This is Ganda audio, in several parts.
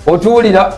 otuwulira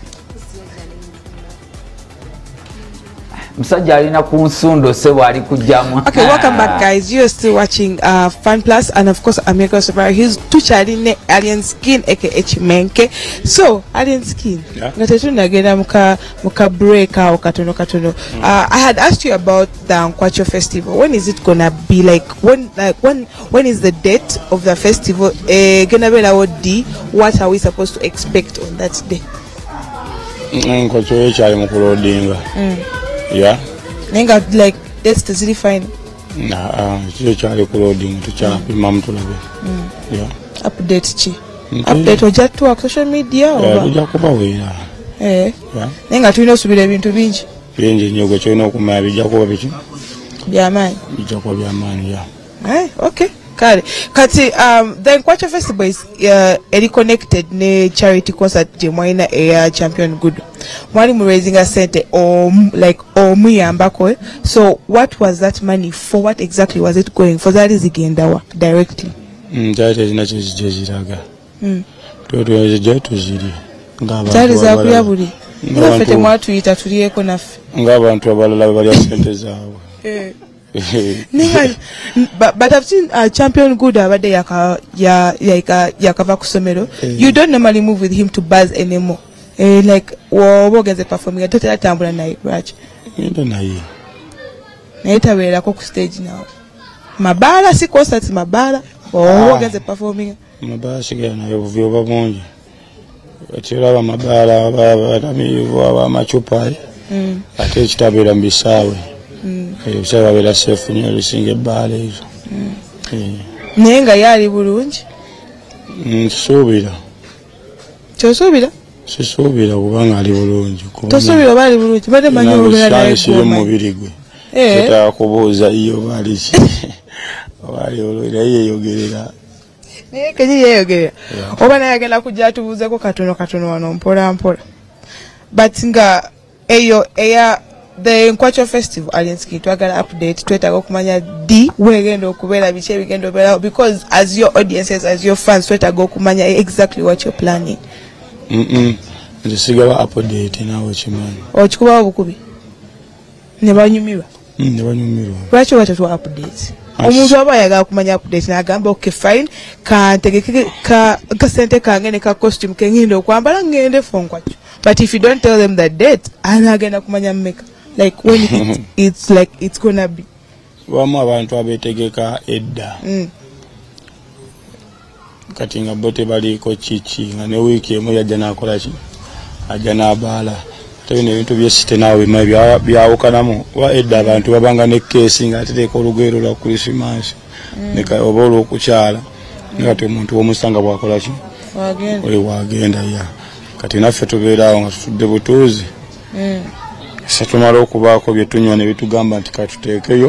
musajja alina ku nsundo sebo ali kujjamu. Okay, welcome back guys. You're still watching Fun Plus and of course America Survivor. He's tuchaline Alien Skin aka Chimenke. So Alien Skin ngatetu nagenda muka break out katono. I had asked you about the Nkwacho festival. When is it gonna be? Like when is the date of the festival? Gonna be like what are we supposed to expect on that day? Nkwacho chali mukulodinga. Yeah. Nenga like that's the fine. Nah, chali kuloding to chapi mamtulabe. Yeah. Update chi. Update oja to social media oba. Oja kuba we. Yeah. Nenga tulina subira ebintu bingi. Bingi nyogo kyona okumanya bijja kuba biki? Byamaanyi. Bijja kuba byamaanyi ya. Okay. Kati the Nkwacho festival is connected ne charity concert jemwaina Champion Good. Mwali mu raising a center like muyambako. So what was that money for? What exactly was it going for? That is igenda directly. That is not jiraga. Toto jetu ziri. That is akuyabuli. Ngafete mwatu itatulieko nafe. Ngabantu abalala bali asente zawo. But I've seen Champion Good abade yakava kusomero. You don't normally move with him to buzz anymore. Like wogenze performing totally tambula naye lwaki? Ndo naye. Naye tabera ko ku stage now. Mabala si concert mabala wogenze performing. Mabala sigala naye buvyo babonje. Atira mabala batamivu amachupa. Ate kitabera mbisawe. Ebisaba bera sefu nyo lisinge bale hizo. Nenga yali bulungi. Nsuubira. Kyosubira? Sisuubira kubanga ali bulungi. Tosuubira bali bulungi. Bade manyi obulala naye gwe. Mubiri gwe. Eta kubuuza iyo bali ki. Wali olwira yeyogerera. Naye kenyi yeyogerera. Oba naye agenda kujja atubuuzeko katono wano mpola. But nga eyo the Nkwacho festival Alien Skin twagala update twetaga okumanya wegenda okubeera biki ebigenda obeera because as your audiences as your fans twetaga okumanya exactly what you're planning. Nzisigala update nawe kimanyi. Okikubawo bukubi. Ne banyumirwa. Lwaki watatu update? Omuntu aba yagala kumanya update n'agamba okay fine kantegeke ka sente kange ne ka costume kengenda okwambala ngende for Nkwacho. But if you don't tell them the date anagenda kumanya mmeka. Like when it's like it's gonna be. Wamu abantu abetegeka edda. Kati nga bote baliko chichi nga ne wiki emu yajja nakola ki ajja n'abaala ate bino ebintu byesite naawe byawukanamu wa edda abantu babanga ne keesi nga ateteeka olugero lwa Christmas oba olw'okukyala ngate omuntu w'omusanga bwakola ki wagenda ya kati naffe tubeeraawo nga tutudde butuuzi setumala okubaako bye tunywa ne bitugamba nti katuteekeyo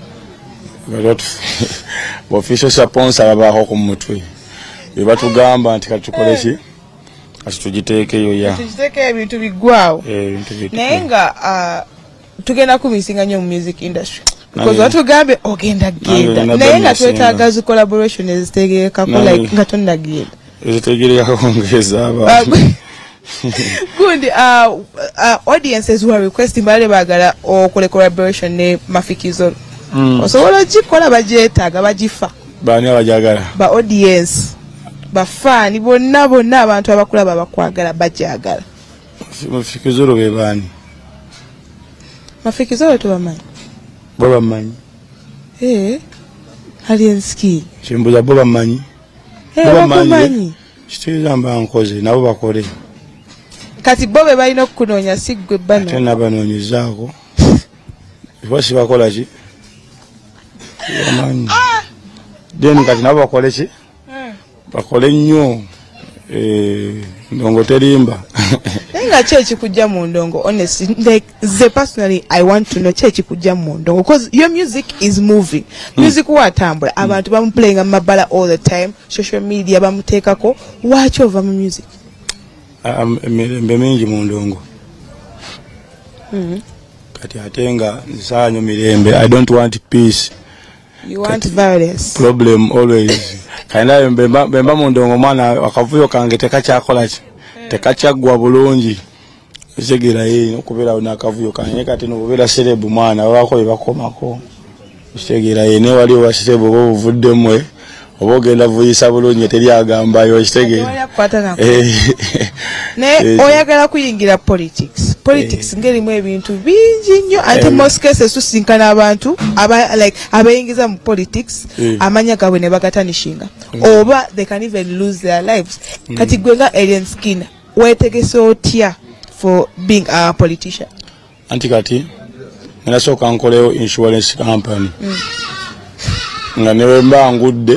official sponsor babaako ku mutwe bye batugamba nti katukole ki kati tugiteekeyo ya tugiteekeyo ebintu biggwawo naye nga tugenda kumisinga nnyo mu music industry because watugambe ogenda genda naye nga twetaaga zi collaboration ezitegerekako like nga tonnagenda ezitegerekako ngeza abantu good audiences who are requesting bale bagala okole collaboration ne Mafikizolo osobola gikola bagyetaaga bagifa bani abajagala ba audience ba fan bonna abantu abakulaba bakwagala bajagala Mafikizolo be bani Mafikizolo tubamanyi baba manyi Alien Skin chimbuza baba manyi baba manyi kitizamba nkoze nabo bakole kati bobe balina okunonya sigwe bano tena banonyezaako basi bakola ki yamanyi deni kati nabo bakole ki bakole nnyo ndongo terimba nenga chechi kujja mu ndongo honestly like personally I want to know chechi kujja mu ndongo because your music is moving music watambula abantu bamuplaying mabala all the time social media bamuteekako watch over mu music mirembe mingi mu ndongo kati atenga nsanyo mirembe I don't want peace you want violence problem always kaina bemba mu ndongo mwana akavuyo kange tekakyakola ki tekakyagwa bulungi segera nokubera nakavuyo kanye kati nobera serebu mwana wako bebakomako segera ne wali wa serebu bovuddemwe obogenda vuyisa bulungi teri agamba yo segera ne oyagala kuyingira politics ngeri mu ebintu bingi nnyo anti most cases tusinkana abantu abayingiza mu politics amanya gabwe ne bagatanishinga oba they can even lose their lives kati gwe nga Alien Skin wetegese otya for being a politician? Antikati, nina soka nkoleo insurance company. Nga newe mba ngudde.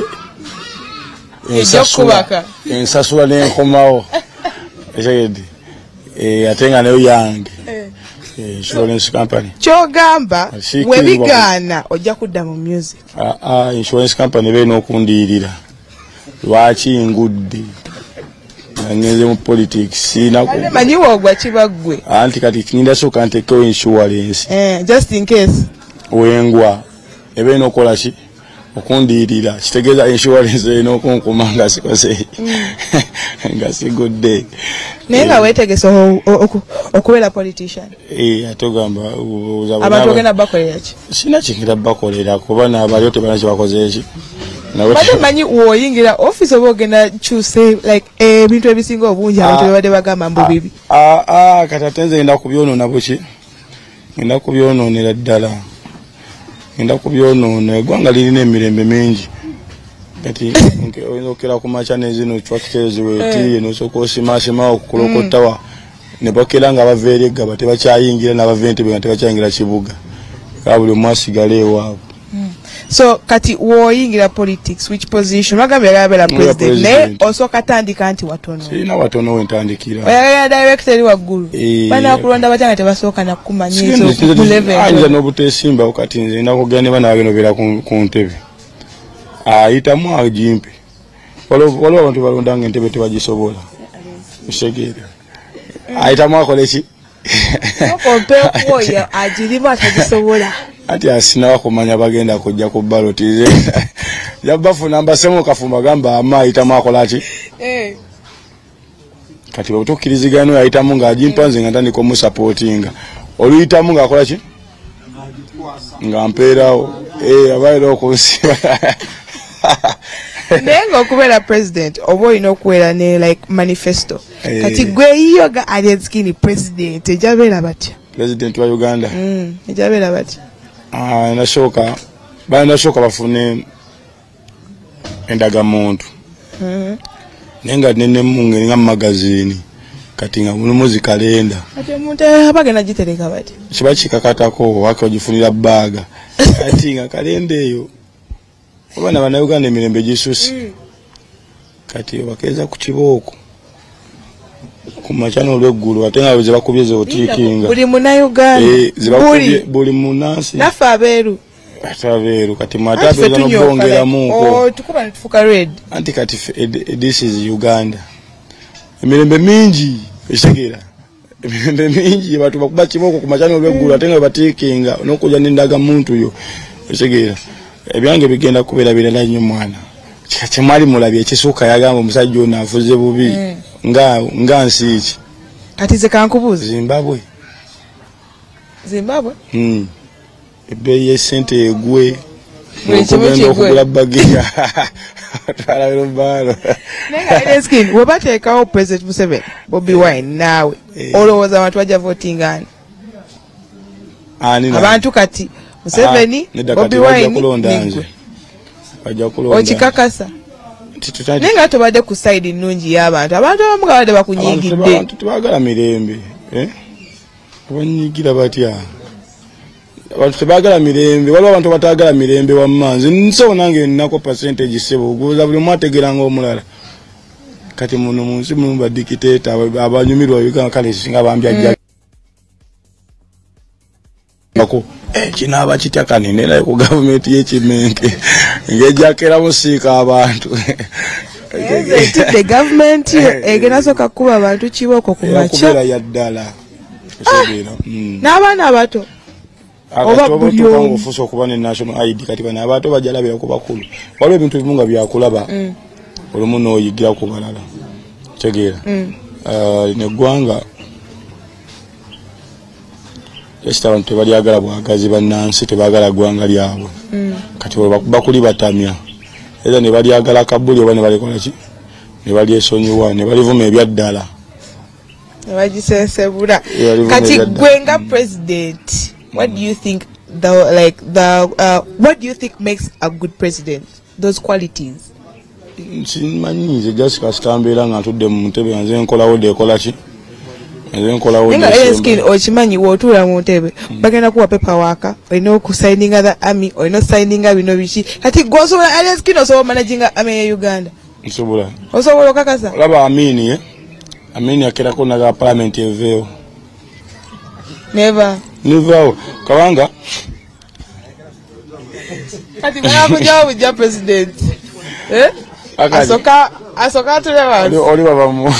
Ensasula n'enkomawo. Ekegedde. Atenga newe yange. Insurance company. Kyogamba webigaana ojja kudda mu music. Insurance company beena okundiirira. Lwaki ngudde. Ngeze mu politics manyi wogwa kibagwe anti kati kinda soka nteko insurance just in case wengwa ebe no kola ki okundirira kitegeza insurance eno kunkumanga sikose ngasi good day nenga wetegesa okubera politician atogamba abantu ogenda bakolera ki sina kingira bakolera kuba n'abalyote banachi bakoze eki Mate manyi woyingira office obogenda choose like ebintu ebisinga obungi abantu bade bagamba mbu bibi katatenze ngenda kubyonona buki ngenda kubyononera ddala ngenda kubyonona egwanga lirina emirembe mingi kati oyinokera ku machane zino tractors weti nosokosima okulokotawa ne bakera nga baveere gaba tebakyayingira n'abaventi bwe tebakyayingira kibuga kabuli mwasigale ewaabwe. So kati woyingira politics which position wagambe yabela president ne also katandika anti watono sina watono wentandikira oya director waggulu bana kulonda batanga tebasoka na kumanyizo ku level anja no butesimba okati nze nakugane bana bageno bera ku ntebe ayita mu ajimpe walo abantu balondanga ntebe tebagisobola usegera ayita mu akolechi kompe koya ajiriba atagisobola ati asina wakumanya bagenda kujja ku balotize yabafu namba semo kafumba gamba ama itama akolaki kati otukirizigano yaitamu nga ajimpanze nga ndani ko mu supportinga oluyitamu nga akolaki nga mperawo abairo okusiba nengo okubera president obo ino kwera ne like manifesto kati gwe yoga Alien Skin president ejabera batya president wa Uganda ejabera batya nashoka bafune endaga muntu nenga nene munge nga magazine kati nga muzi kalenda ate muntu abagena gitereka bati kibachika katako wake ojifunira baga ati nga kalenda eyo obana bana Uganda emirembe gisusi kati bakeza ku kiboko kumachano lweggulu atenga beze bakubyeze otikinga buli muna Uganda buli munasi nafa aberu kati matabe no bongera muko tukuba ntufuka red anti kati this is Uganda emirembe mingi esegera emirembe mingi batu bakuba kiboko kumachano lweggulu atenga batikinga nokuja nindaga muntu yo esegera ebyange bigenda kubera birala nnyo mwana kyamali mulabye ekisuka yagamba omusajja ono avuze bubi nga nsi iki kati ze kankubuza Zimbabwe ebbeeyi y'essente egwe okugenda okugula bagiya twalabira balo nenga Alien Skin webateekawo President Museveni Bobi Wine naawe olowooza abantu bajja votingani abantu kati Museveni Bobi Wine okikakasa nenga tobadde ku side nnungi y'abantu abantu abamu nga badde bakunyigidde abantu tebagala mirembe abanyigira batya abantu tebagala mirembe waliwo abantu batagala mirembe wammanzi nso nange nnako percentage sebo oguza buli mwategera ng'omulala kati muno mu nsi muno badikiteta abanyumirwa biganga kale singa bambya bako kinaba kitya kanene naye ku government y'ekimenke ngejakera musika abantu the government egenasoka kuba abantu kiboko ku macha yaddala n'abaana abato oba buli omu ofuso kuba ne national ID kati bana abato bajalabira ku bakulu waliwo ebintu bimunga byakulaba olumu n'oyigira ku balala tegeera neggwanga esta abantu tebalyagala bwagazi bannansi tebagala ggwanga lyabwe kati bakuli batamya era ne balyagala kabuli oba ne balikola ki ne balyesonyiwa ne balivuma ebyaddala nebagissensebula kati gwenga president what do you think what do you think makes a good president, those qualities? Simanyi nze just kasitambeera nga ntudde mu ntebe nze nkolawo dekola ki skin okimanyi wotuula mu ntebe bagenda kuwa paperwork olina okusigninga the army olina osigninga bino biki kati gwosobola alien skin osobola managinga army ya Uganda osobola okakasa olaba Amini akirako naga parliament eveewo never kabanga kati banakujawo bujja president asoka tuleba oli babamu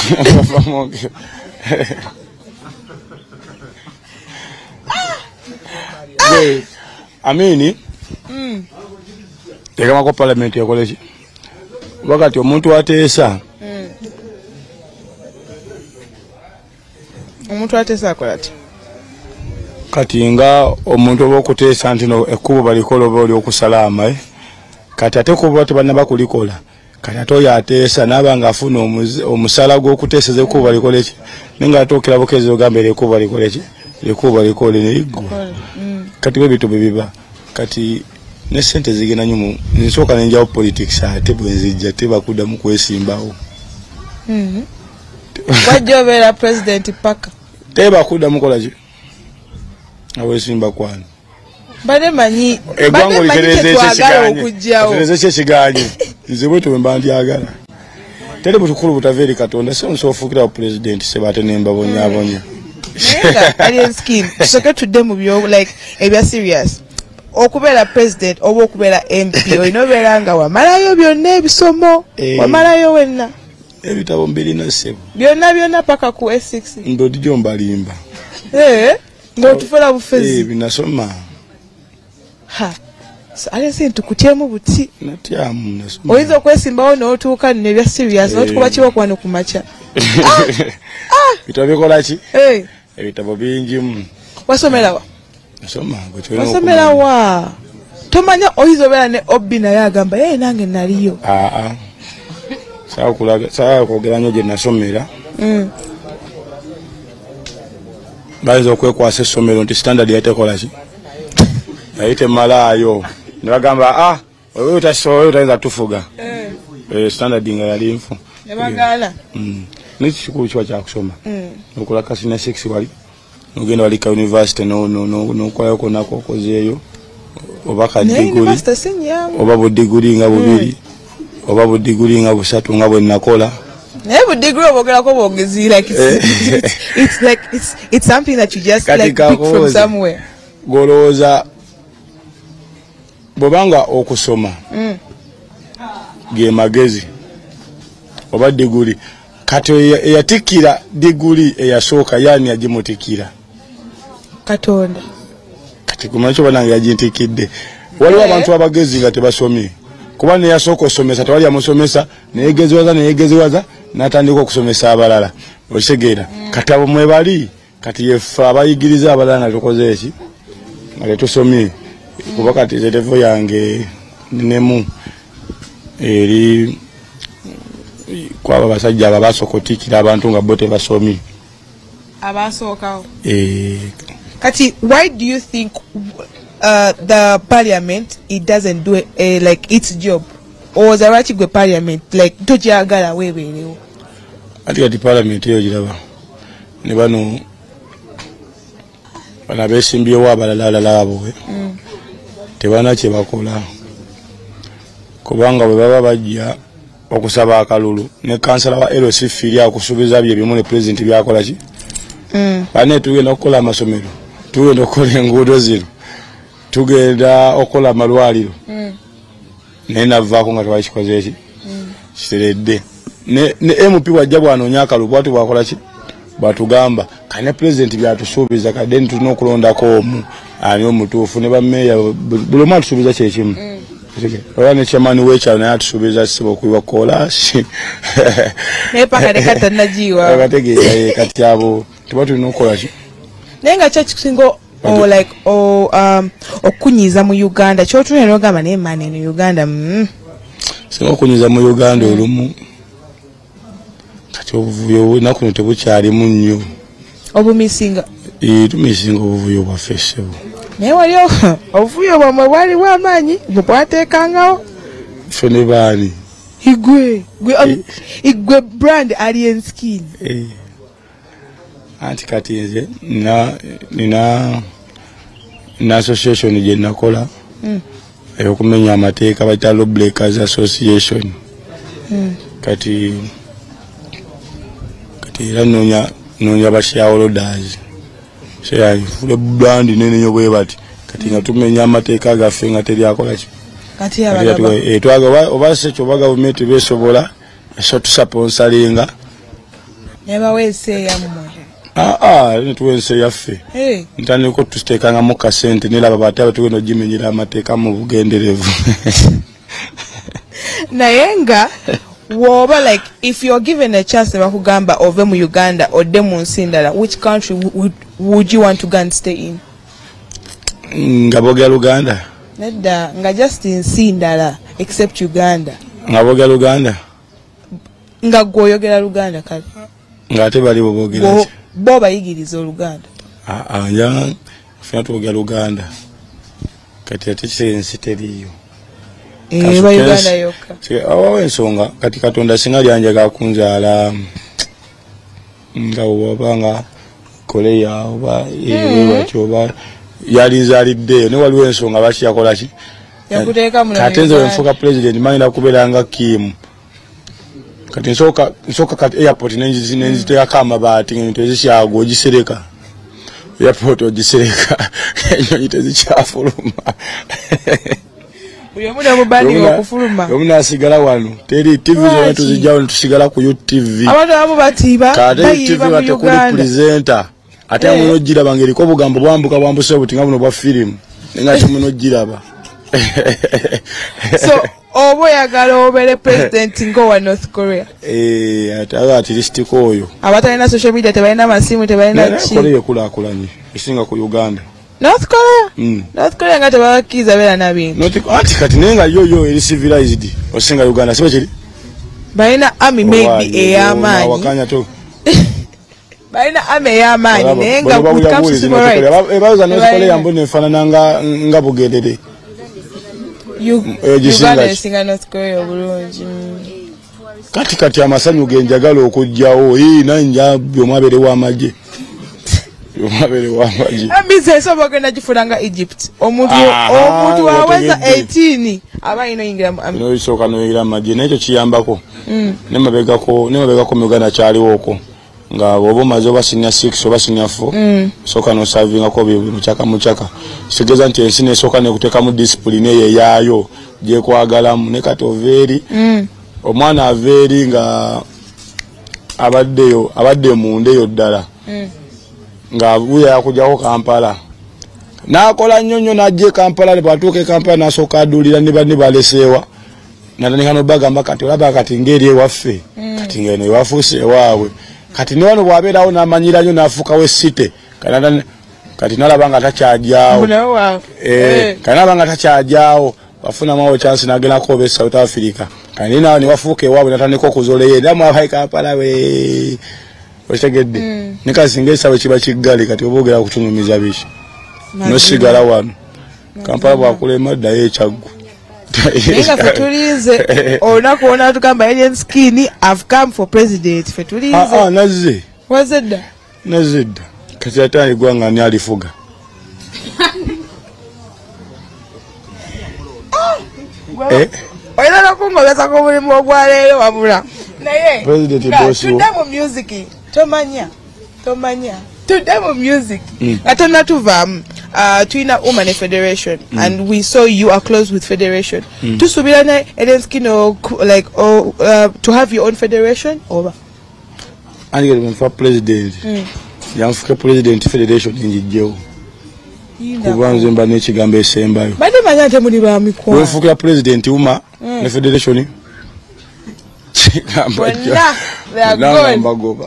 Amini tegamako parliament yakoleki wakati omuntu ateesa akola ati kati nga omuntu obokuteesa nti no ekkubo balikola oba oli okusalaama kati ate kuba tebanaba kulikola kati ate oyo ateesa naaba nga afuna omusala gw'okuteeseza ekkubo balikola eki nenga ate okirabokezi ogamba ekkubo balikola eki ekkubo balikole neyiggwa kati bwe bito bwe biba kati ne ssente zigenda nnyo nsooka nenjawo politics ate bwe nzijja tebakuddamu kwesimbawo wajja obeera president paka tebakuddamu kola ki awesimba kwani bade manyi tetwagala okujjawo ekiganye nze bwe tuwemba ndyagala teri butukulu butaveeri katonda so nsofuukira president sebate nembabonyabonya alien skin tusoke tudde mu byo like ebya serious okubeera president oba okubeera MP olina obeera nga wamalayo byonna ebisomo wamalayo wenna ebitabo 2 byonna paka ku S6 ndodijo mbalimba ng'otufula bufezi binasoma alien skin tukutyemu buti natyamu nasoma oyinza okwesimbawo n'otuuka nno ebya serious n'otukuba kiba kwano ku makya bitabo bikola ki ebitabo bingimu wasomerawa wasomerawa tomanya oyinza obeera ne obbi naye agamba nange naliyo saa kwogera nnyo gye nasomera bayinza okwekwasa essomero nti standard yaitekola ki yayite malaayo ne bagamba wewe utayinza tufuga standard nga yali nfu nebagaana nekikikulu kiba kyakusoma nokola kasina 6 wali nogenda walika university nokolayo konako okozeeyo oba kadiguli oba budiguli nga bubiri oba budiguli nga busatu nga bwe nakola naye budiguli obogerako bwogezi like it's something that you just like pick from somewhere golowooza bwobanga okusoma ge magezi oba diguli kati eyatikira diguli eyasooka yani agimutikira katonda kati kumanyi banange yagintikidde waliwo abantu abagezi nga tebasomye kuba neyasooka osomesa tewali amusomesa neyegeziwaza n'atandika okusomesa abalala okitegeera kati abo mwebali kati yeffe abayigiriza abalala nga tukoze eki nga tetusomye kuba kati tetevo yange nemu eri kwaba basajja abo abasooka otiikira abantu nga bo tebasomye abasookawo kati why do you think the parliament it doesn't do like its job or zarati gwe parliament like tojagala webeerewo kati parliament eyo giraba ne bano beesimbyewo abalala abo tebana kye bakola kubanga bwe baba bajja okusaba akalulu ne kansala wa LC fili akusubiza bye bimu ne president byakola ki bane tugenda okukola amasomero tugenda okukola enguudo zino tugenda okukola amalwaliro naye navaako nga twakikoze eki kiteredde ne MP wajja bwanoonya akalulu bwatu bwakola ki bwatugamba kane president byatusuubiza kadde tulina okulondako omu ani omutuufu ne bameeya buli omu atusuubiza kyekimu Oya ne chairman wecha na atusubiza sibo kuiwa kola shi. Nepaka dekata najiwa. Akategeza kati abo tubatu nokola shi. Nenga church singo or like okunyiza mu Uganda. Chotu ne nogamba ne mane mu Uganda. Singo kunyiza mu Uganda olumu. Kati obuvuyo nakuno tebukyali munnyo. Obumisinga. Tumisinga obuvuyo bwa festival. Ne walio obuvuyo bwa wali wa manyi bwatekangao. Fene bani. Igwe brand Alien Skin. Anti kati nze nina association je nakola eyokumenya amateeka bayita Law Breakers Association. Kati era nonya bashaolodazi seya fule brand nene nyobwe bati kati nga tumenya amateeka gaffe nga teri akola ki kati abagaba twaga obase kyo baga umete besobola shot sponsoringa neba wese ya mmwe nituwense yaffe ntandika tusteekanga mu kasente nilaba bati abatugenda ogimenyera amateeka mu bugenderevu nayenga woba like if you're given a chance bakugamba ove mu Uganda or demu nsindala, which country would you want to go and stay in? Ngabogera Uganda. Nedda nga just nsindala except Uganda. Ngabogera Uganda. Nga goyogera Uganda kale. Ngate bali bogera. Bo bayigiriza Uganda. Ya funa tugera Uganda. Kati atisensi teriyo. Ba Uganda yoka. Awawe ensonga kati Katonda singa lyanje gakunzaala nga obanga Korea oba ewachoba yalizalidde ne waliwo ensonga bachi yakola ki yakuteeka mu katenze wenfuka president manyina kuberanga Kim kati nsoka kati airport nenziteka kama bati ngentezishago ogisereka airport ogisereka enyonyi tezikyafuluma uyo muda mubani okufuluma omuna asigala wano teri TV zo tuzijawo tusigala ku UTV abantu abo batiba bayiba mu Uganda presenter ate muno giraba ngeriko bugambo bwambuka bwambuse butinga buno bwa film nga kimuno giraba so obo yagala obere president ngo wa North Korea ate at least koyo abatalina social media tebalina masimu tebalina chi Korea kulakulanye isinga ku Uganda North Korea North Korea ngate bakiza bela nabintu not kati nenga yo eri civilized osinga Uganda sibe kiri balina army maybe eyamani wakanya to balina army eyamani nenga kutkamsu civil rights ebaza North Korea mbone mfana nga bugendede Uganda singa North Korea obulungi kati amasanyu genjagala okujjawo nanja byomabere wa maje yomabere wa maje ambize sobagenda gifulanga Egypt omuntu waweza 18 abayino ingira no isoka no ingira maje nekyo kiyambako nemabega ko mu Uganda kyaliwo ko nga bobo mazo basinya 6 oba sinya 4 soka no serving ako muchaka sigeza nti ensine soka ne kuteka mu discipline ye yayo je kwagala mu ne katoveri omwana averi nga abadde munde yo ddala nga buya yakujako Kampala nakola nyonyo naje Kampala lebatuke Kampala nasoka adulira ne balesewa nandani kano bagamba kati olaba kati ngeri waffe kati ngene wafuse wawe kati ne wano bwaberawo namanyira nyo nafuka we site kati nalabanga tachajao kanabanga tachajao wafuna mawo chance nagena ko South Africa kanina ni wafuke wawe nataniko kuzoleye ndamu abai Kampala we otegedde nikasingesa we kiba kigali kati obogera kutunumiza bishi no sigala wano Kampala bwakule madda yechagu Nenga fetulize ona kuona tukamba Alien Skin have come for president fetulize naze wazedda nazedda kati atani gwanga ni alifuga oyina nakungobeza ko mulimu ogwaleero wabula naye president boss tudde mu music tomanya tudde mu music atona tuvaamu Twina Women Federation and we saw you are close with Federation. To subirana Alien Skin or like to have your own federation over. And you for president. Young president federation in the jail. kubanze mba n'ekigambo esembayo bade manya nti muli ba mikwa wefuukira president uma ne federation Bagoba.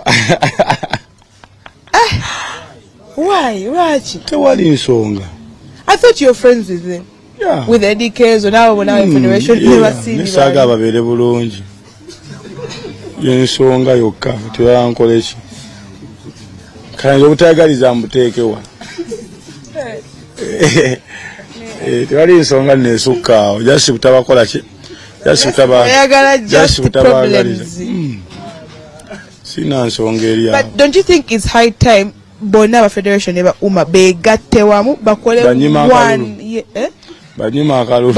Why? Tewali nsonga. I thought you were friends with them. Yeah. With Eddie Kez or now when I federation never seen you. Nisaga babere bulungi. Yensonga yokka tuyankolechi. Kanje obutayagaliza mbuteekewa. Tewali nsonga nesukka. Just kutabakola ki? Just problems. Sina nsonga eri. But don't you think it's high time Bona Federation eba uma begatewamu bakole one Banyima akalulu.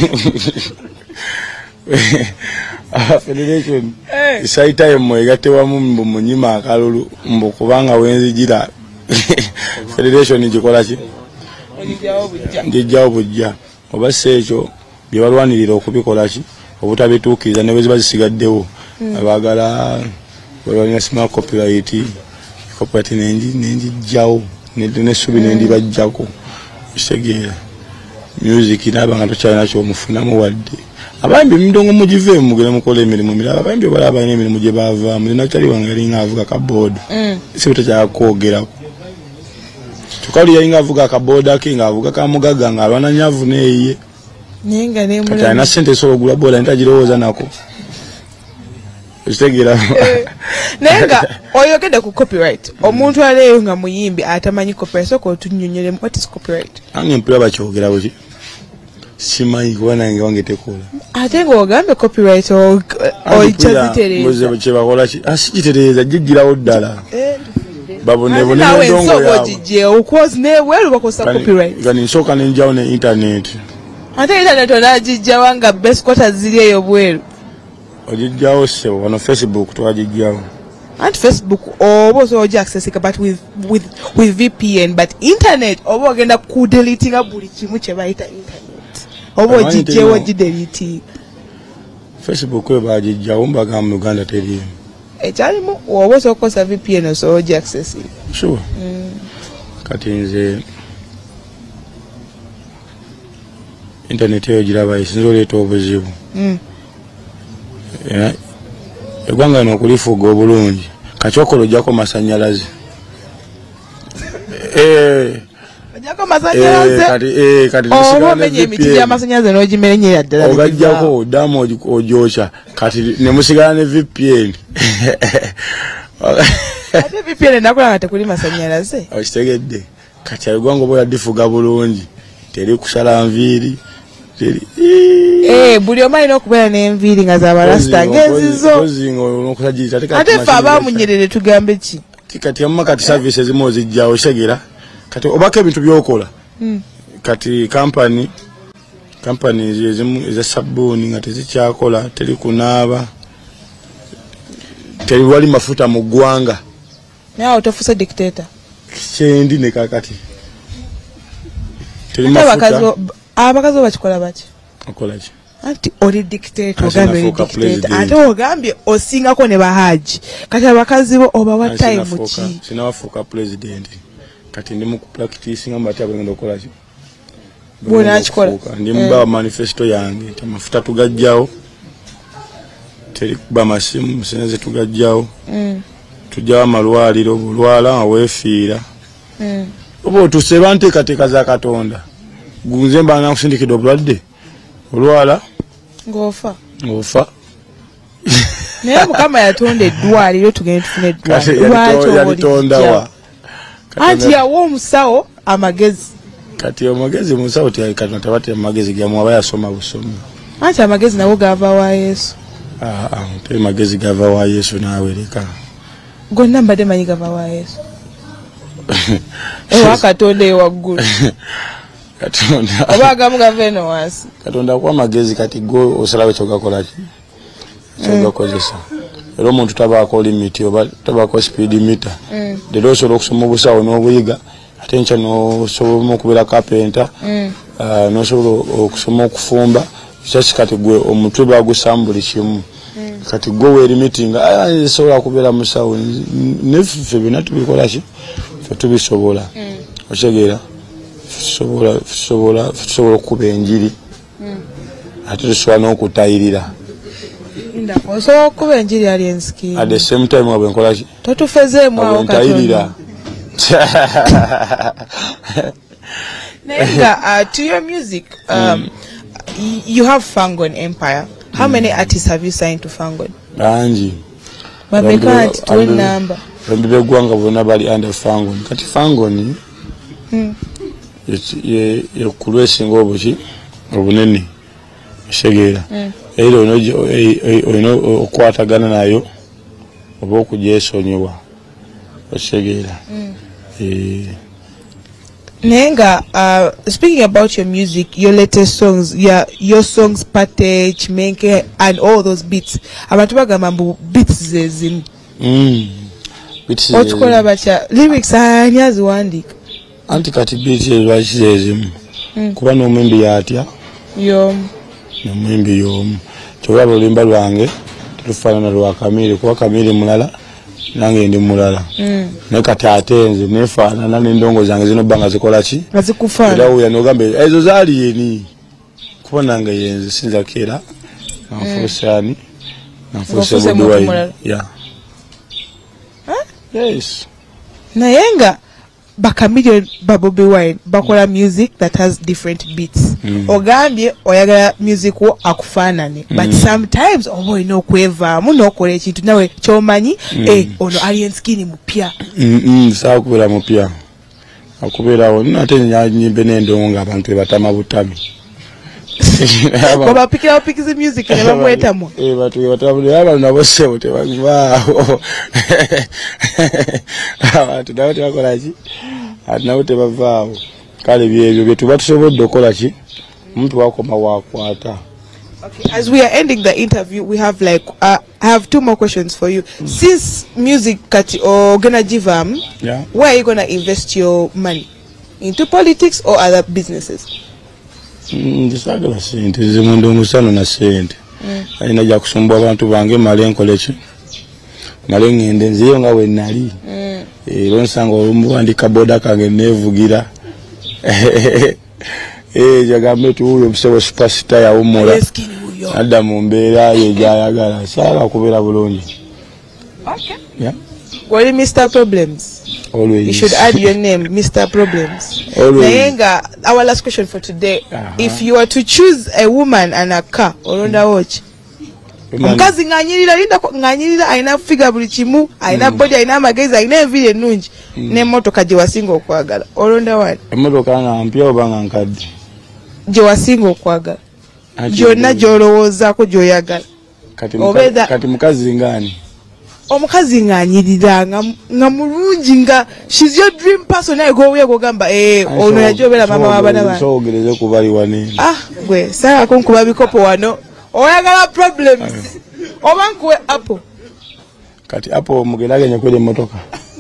Federation it's high time mwegatewamu munyima akalulu mbokubanga wenzijira Federation njikola ki ndijawo bujja obase ekyo byebalwanirira okubikola ki obutabituukiriza ne bwe zisigaddewo abagala balwanira smart copyright nenji jawo ne subi nendi bajjako isegera music nabanga tokyalina ky'omufunamu wadde abambi mindongo mugive mugere mukola emirimu mirala abambi balaba n'emirimu gye bavaamu linatali wange yalinga avuga kaboda sibita kyakwogerako tukali yalinga avuga kaboda ke nga avuga kamugaga nga alwana nyavu neeye nenga ne mulala kana sente so ogula boda ntajirowooza nako Ustegira nenga oyogede ku copyright omuntu aleyo nga muyimbi atamanyi copyright so ko tunyonyere what is copyright ange mpira bakyogera buti simanyi kubona nge wange tekola ate ngo ogambe copyright o ichazitereza muze bakola ki asijitereza jigirawo ddala babone ndongo yawo jije ukwozi ne welu bakosa copyright gani nsoka nenjawo ne internet ate internet onajija wanga best quarters zili eyo bweru Ojijao se on Facebook to ajijao. And Facebook obo so oji accessika but with VPN but internet obo agenda ku deleting abuli kimu kye bayita internet. Obo jije oji delete. Facebook we bajijao mbaga mu Uganda teri. Ekyalimu obo so kosa VPN so oji access. Sure. Kati nze internet yo jiraba isinzo leto obuzibu. Egwanga no kulifuga obulungi kachokolo jako masanyalazi jako masanyalazi kati omenye emiti ya masanyalazi nojimenye ya ddala ogajjako damo ojocha kati ne musigala ne VPN ate VPN nakola ngate kuli masanyalazi okitegedde kati egwanga boya difuga bulungi teri kusala nviri buli omaina okubeera n'enviiri nga z'abalasta ng'ezizo ate ffe abaamunyerere tugambe ki kati amma kati services ezimu ozijjawo segera kati obako ebintu byokola kati kampani ezimu eza sabbuuni nga tezikyakola teri kunaaba teri wali mafuta mu ggwanga naye otofuuse dictator kyendi ne kakati teri mafuta abakazi bakikola baki akola ki anti oli dictator ogambye oli dictator ate ogambye osingako ne bahaji kati abakazi bo obawa time ki sinawafuuka president kati ndi mu practice nga mbati agenda okukola ki bwona akikola ndi mubawa manifesto yange nti amafuta tugajjawo teri kuba amasimu museneze tugajjawo tujjawo amalwaliro bulwala aweefiira oba otuseba nteekateeka za Katonda gunze mba nakusindikidde obulwadde olwala ngofa naye mukama yatonda eddwaliro tugende tufune eddwaliro yalitondawa anti yawa omusawo amagezi kati amagezi musawo Katonda tabate amagezi gamu aba yasoma busomi anti amagezi nawo gava wa Yesu te magezi gava wa Yesu nawereka gonna mbadde manyi gava wa Yesu ewa Katonda ewaggulu Katonda obagamu gaveno wansi Katonda kwa magezi kati go osalawe kyogakola ki kyogakozesa era omuntu tabaako limit oba tabaako speed meter lero osobola okusoma obusawo n'obuyiga ate nkya nosobola okubeera kapenta nosobola okusoma okufumba kyaki kati gwe omutwe bagusambuli kimu kati gwe weerimitinga esobola kubeera musawo neffe byonna tubikola ki fe tubisobola okitegeera sobola okuba enjiri ate tusobola n'okutayirira osobola okuba enjiri Alien Skin at the same time wabwe nkola ki totufezeemu awo ntayirira Nenga, to your music, you have Fangon Empire. How many artists have you signed to Fangon? Banji. But we can't twin number. Bambibe gwanga bona bali under Fangon. Kati Fangon ye kulwesinga obuki obunene shegera. Ero ono okwatagana nayo oba okujesonyewa shegera. Nenga, speaking about your music, your latest songs, your songs Patage, Menke, and all those beats. Abantu bagamambu beats zezim. Beats zezim. Otukola bacha lyrics anyazi wandika. Anti kati beats zezim. Kuba no mwimbi yatya. Yom. No mwimbi yom. Chola lulimba lwange tulifanana lwa Kamili kuba Kamili mulala. Nange ndi mulala nekati atenze nefaanana n'endongo zange zino banga zikola ki azikufaana era uya nogambe ezo zali yeni kubona nga yenze sinza kera nafusani nafuse budwai yeah yes nayenga Bakamili Bobby Wine bakola music that has different beats ogambye oyagala music wo akufaanane but sometimes obo ino kwevaamu n'okola ekintu nawe kyomanyi ono Alien Skin mupya saakubera mupya akubeerawo nate nyimbe n'endongo ng'abantu batama butami babapikira opikizi music ne bamwetamu batu batamu abantu nabo sebo tebavaawo abantu nabo tebakola ki nabo tebavaawo kale byebyo bye tuba tusobodde okola ki omuntu wakoma wakwata. Okay, as we are ending the interview, we have I have two more questions for you. Since music kati or gonna give where are you gonna invest your money? Into politics or other businesses? Ndisagala sente zimundu musano na sente alina ja kusumbwa abantu bange male nkolechi male ngende nziyo nga we nali lonsanga olumuwandika boda kange nevugira jagambe tu uyo msebo superstar ya umura adda mu mbeera ye jayagala sala kubera bulungi. Okay. Yeah. Well, Mr. Problems. Always. You should add your name, Mr. Problems. Nayenga, our last question for today. If you were to choose a woman and a car, Oronda watch. Mkazi nganyirira aina figure buli kimu, aina body, aina magezi, aina evile nunji. Ne motoka je wasinga okwagala. Oronda wani? Motoka nga mpya obanga nkadde. Je wasinga okwagala. Jonna gyolowoozaako gy'oyagala. Kati mukazi ngani? Omukazi nganyirira nga mulungi nga she's your dream person naye gowe gogamba ono yajobera mama wabana bana sogereze kubali wane gwe saka kunkuba bikopo wano oyagala problems obankuwe apple kati apple mugeraganya kwele motoka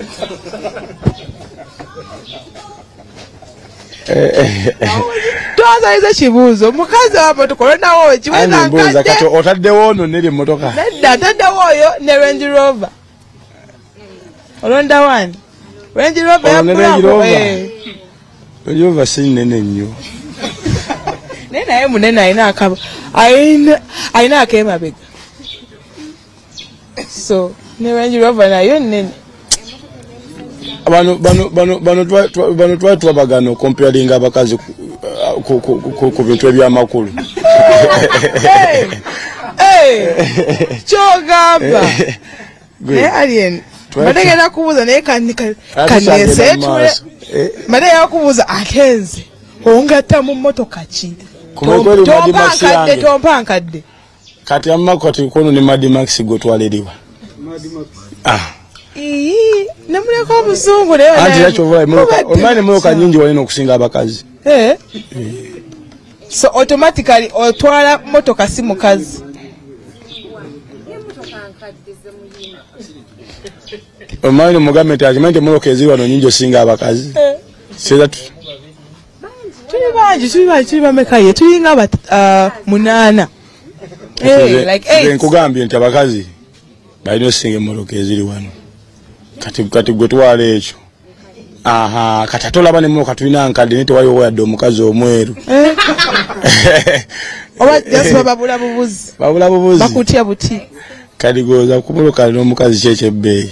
Toza iza chibuzo mukazi wapo tukolona wowe chiweza nkadde kati otadde wono neri motoka nedda tadda woyo ne Range Rover olonda wani Range Rover ya Bravo Range Rover sinene nnyo nena ye munene ayina akaba ayina akema bega so ne Range Rover nayo nene bano twabagano comparing abakazi ku bintu ebyamakulu kyogamba ne Alien badegera kubuuza naye kanese mane yakubuuza akenze ongatta mu motoka ki tompa nkadde kati amakoti kono ne Mad Max gotwaliriwa namuleka omuzungu naye anti yakyo omani motoka nyingi walina okusinga abakazi so automatically otwala motoka si mukazi omani mugambe nti akimanyi motoka eziri wano nyingi osinga abakazi tuli bangi bamekaye tulinga munana nkugambye nti abakazi balina osinga emotoka eziri wano kati gwe twala ekyo aha kati atolaba ne mu katulina nkadde ne tewayo wadde omukazi omweru oba just babula bubuzi bakutya buti kadi goza kumuluka n'omukazi kyekyebeeyi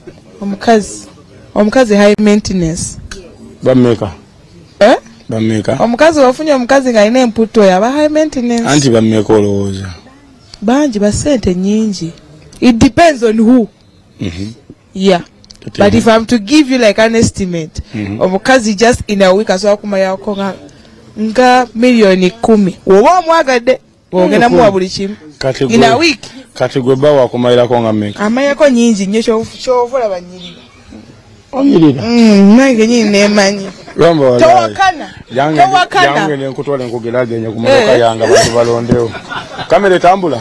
omukazi high maintenance bameka bameka omukazi wafunye omukazi ng'alina emputo yaba high maintenance anti bameka olowooza bangi basente nyingi it depends on who yeah but if I'm to give you like an estimate omukazi just in a week asobola kumayako nga milioni 10 oba omwagadde ogenda muwa buli kimu in a week kati gwe bawa akumayirako nga mmeka amayako nyingi nnyo kyovula banyirira onyirira nange nyini nemanyi towakana yange nenkutwala enkugeragenya ku motoka yange abantu balondewo kamera etambula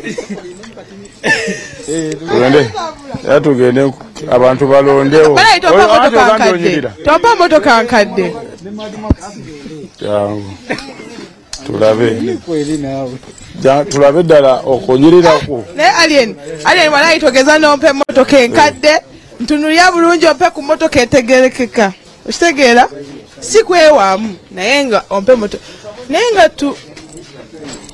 tugende era tugende abantu balondewo topa motoka nkadde tulabe ddala okunyiriraku naye alien walayi togeza nompe motoka enkadde ntunulya bulungi ompe ku motoka etegerekeka okitegeera si kwewaamu naye nga ompe motoka naye nga